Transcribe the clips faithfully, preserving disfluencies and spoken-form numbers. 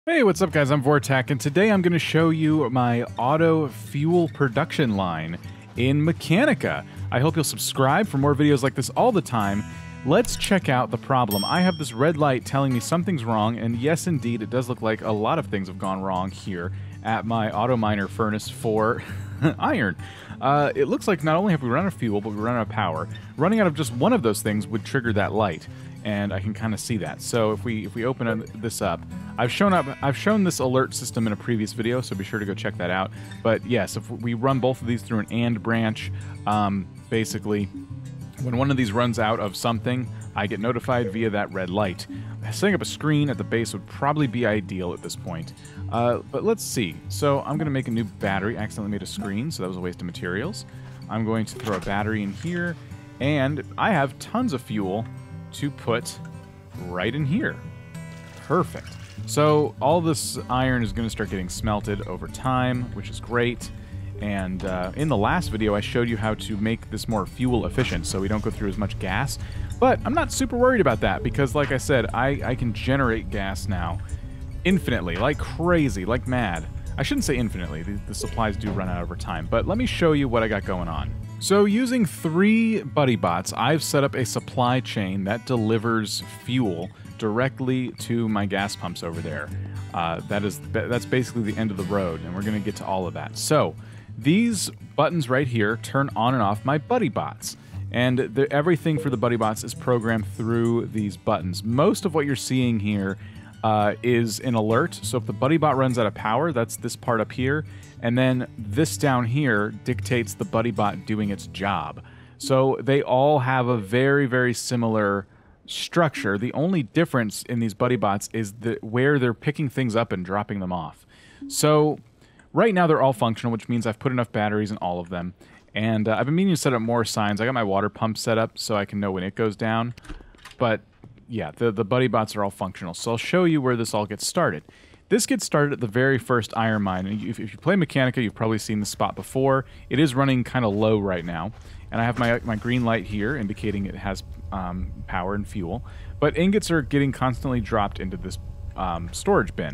Hey, what's up guys? I'm Vortak, and today I'm going to show you my auto fuel production line in Mechanica. I hope you'll subscribe for more videos like this all the time. Let's check out the problem. I have this red light telling me something's wrong, and yes indeed, it does look like a lot of things have gone wrong here at my auto miner furnace for iron. Uh, it looks like not only have we run out of fuel, but we run out of power. Running out of just one of those things would trigger that light, and I can kind of see that. So if we if we open this up, I've shown up I've shown this alert system in a previous video, so be sure to go check that out. But yes, if we run both of these through an AND branch, um, basically, when one of these runs out of something, I get notified via that red light. Setting up a screen at the base would probably be ideal at this point. Uh, but let's see. So I'm going to make a new battery. I accidentally made a screen, so that was a waste of materials. I'm going to throw a battery in here, and I have tons of fuel to put right in here. Perfect. So all this iron is going to start getting smelted over time, which is great. And uh, in the last video, I showed you how to make this more fuel efficient so we don't go through as much gas. But I'm not super worried about that because, like I said, I, I can generate gas now infinitely, like crazy, like mad. I shouldn't say infinitely. The, the supplies do run out over time. But let me show you what I got going on. So using three Buddy Bots, I've set up a supply chain that delivers fuel directly to my gas pumps over there. Uh, that is, that's basically the end of the road, and we're going to get to all of that. So these buttons right here turn on and off my Buddy Bots. And the, everything for the Buddy Bots is programmed through these buttons. Most of what you're seeing here uh, is an alert. So if the Buddy Bot runs out of power, that's this part up here. And then this down here dictates the Buddy Bot doing its job. So they all have a very, very similar structure. The only difference in these Buddy Bots is the, where they're picking things up and dropping them off. So right now they're all functional, which means I've put enough batteries in all of them. And uh, I've been meaning to set up more signs. I got my water pump set up so I can know when it goes down. But yeah, the, the Buddy Bots are all functional. So I'll show you where this all gets started. This gets started at the very first iron mine. And if, if you play Mechanica, you've probably seen this spot before. It is running kind of low right now. And I have my, my green light here indicating it has um, power and fuel. But ingots are getting constantly dropped into this um, storage bin.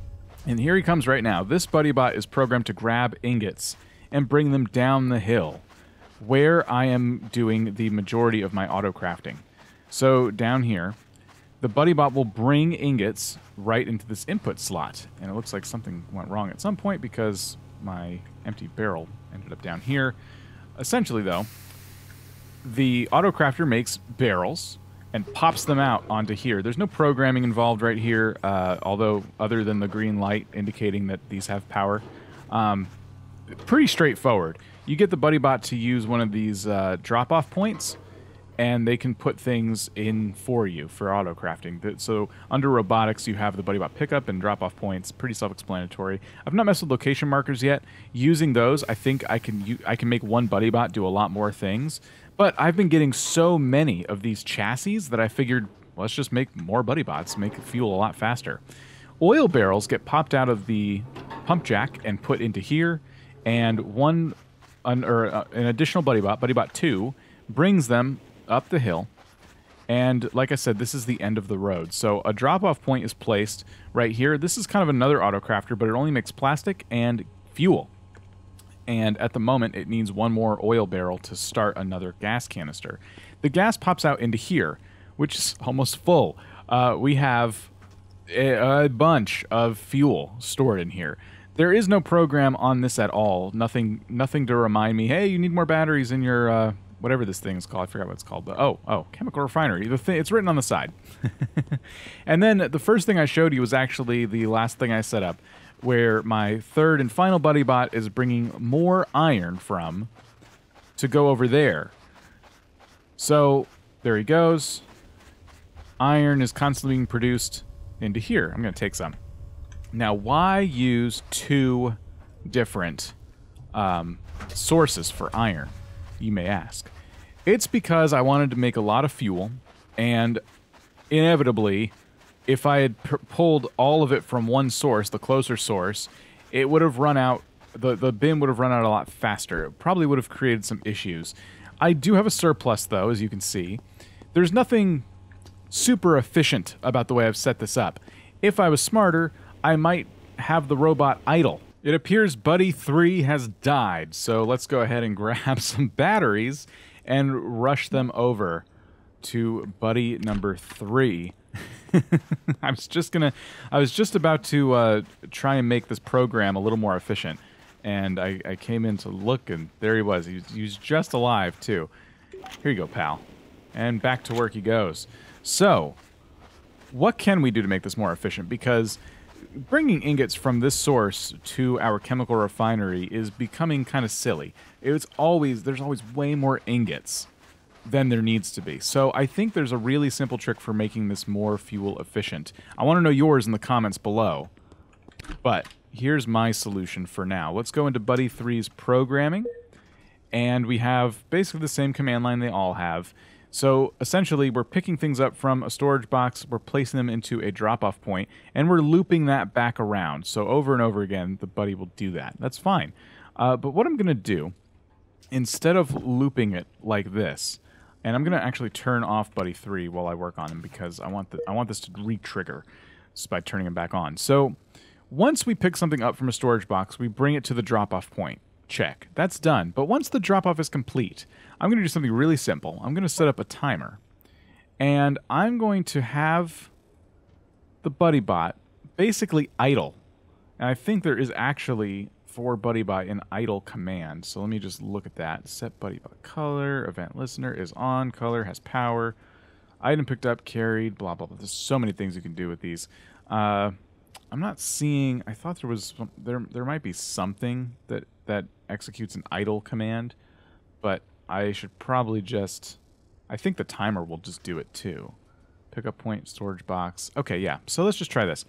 And here he comes right now. This Buddy Bot is programmed to grab ingots and bring them down the hill, where I am doing the majority of my auto crafting. So down here, the Buddy Bot will bring ingots right into this input slot. And it looks like something went wrong at some point because my empty barrel ended up down here. Essentially, though, the auto crafter makes barrels and pops them out onto here. There's no programming involved right here, uh, although other than the green light indicating that these have power. Um, pretty straightforward. You get the Buddy Bot to use one of these uh, drop-off points, and they can put things in for you for auto crafting. So under robotics, you have the Buddy Bot pickup and drop-off points. Pretty self-explanatory. I've not messed with location markers yet. Using those, I think I can I can make one Buddy Bot do a lot more things. But I've been getting so many of these chassis that I figured, well, let's just make more Buddy Bots, make fuel a lot faster. Oil barrels get popped out of the pump jack and put into here. And one, an, or uh, an additional Buddy Bot, Buddy Bot two, brings them up the hill. And like I said, this is the end of the road. So a drop-off point is placed right here. This is kind of another auto crafter, but it only makes plastic and fuel. And at the moment, it needs one more oil barrel to start another gas canister. The gas pops out into here, which is almost full. Uh, we have a, a bunch of fuel stored in here. There is no program on this at all. Nothing nothing to remind me, hey, you need more batteries in your, uh, whatever this thing is called. I forgot what it's called. But, oh, oh, chemical refinery. The thing, it's written on the side. And then the first thing I showed you was actually the last thing I set up, where my third and final Buddy Bot is bringing more iron from to go over there. So there he goes. Iron is constantly being produced into here. I'm going to take some. Now, why use two different um, sources for iron, you may ask? It's because I wanted to make a lot of fuel, and inevitably, if I had pulled all of it from one source, the closer source, it would have run out, the, the bin would have run out a lot faster. It probably would have created some issues. I do have a surplus, though, as you can see. There's nothing super efficient about the way I've set this up. If I was smarter, I might have the robot idle. It appears Buddy three has died, so let's go ahead and grab some batteries and rush them over to Buddy number three. I was just gonna, I was just about to uh, try and make this program a little more efficient, and I, I came in to look, and there he was. He was, he was just alive too. Here you go, pal. And back to work he goes. So, what can we do to make this more efficient? Because bringing ingots from this source to our chemical refinery is becoming kind of silly. It's always, there's always way more ingots than there needs to be. So I think there's a really simple trick for making this more fuel efficient. I want to know yours in the comments below. But here's my solution for now. Let's go into Buddy three's programming. And we have basically the same command line they all have. So essentially, we're picking things up from a storage box, we're placing them into a drop-off point, and we're looping that back around. So over and over again, the Buddy will do that. That's fine. Uh, but what I'm going to do, instead of looping it like this, and I'm going to actually turn off Buddy three while I work on him because I want, the, I want this to re-trigger just by turning him back on. So once we pick something up from a storage box, we bring it to the drop-off point. Check. That's done. But once the drop-off is complete, I'm going to do something really simple. I'm going to set up a timer. And I'm going to have the Buddy Bot basically idle. And I think there is actually, for Buddy Bot, an idle command. So let me just look at that. Set Buddy Bot color. Event listener is on. Color has power. Item picked up, carried, blah, blah, blah. There's so many things you can do with these. Uh, I'm not seeing... I thought there was... There, there might be something that... that executes an idle command, but I should probably just, I think the timer will just do it too. Pickup point, storage box. Okay, yeah, so let's just try this.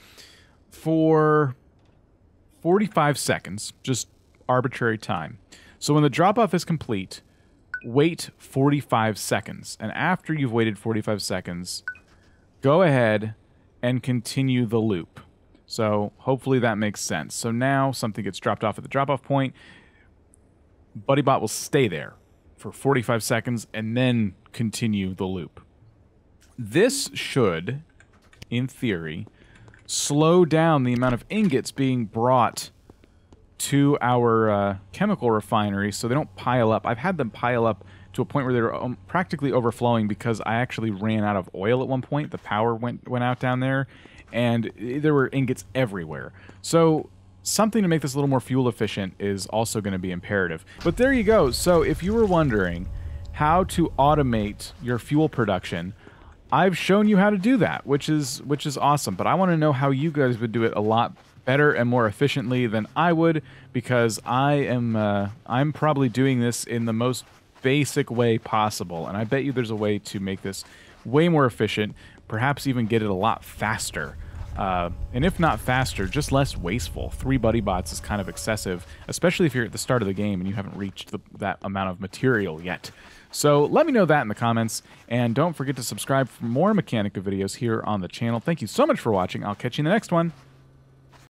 For forty-five seconds, just arbitrary time. So when the drop-off is complete, wait forty-five seconds. And after you've waited forty-five seconds, go ahead and continue the loop. So hopefully that makes sense. So now something gets dropped off at the drop-off point. BuddyBot will stay there for forty-five seconds and then continue the loop. This should, in theory, slow down the amount of ingots being brought to our uh, chemical refinery so they don't pile up. I've had them pile up to a point where they're um, practically overflowing because I actually ran out of oil at one point. The power went, went out down there, and there were ingots everywhere. So something to make this a little more fuel efficient is also going to be imperative. But there you go. So if you were wondering how to automate your fuel production, I've shown you how to do that, which is which is awesome. But I want to know how you guys would do it a lot better and more efficiently than I would, because I am uh, I'm probably doing this in the most basic way possible, and I bet you there's a way to make this way more efficient, perhaps even get it a lot faster. Uh, and if not faster, just less wasteful. Three Buddy Bots is kind of excessive, especially if you're at the start of the game and you haven't reached the, that amount of material yet. So let me know that in the comments, and don't forget to subscribe for more Mechanica videos here on the channel. Thank you so much for watching. I'll catch you in the next one.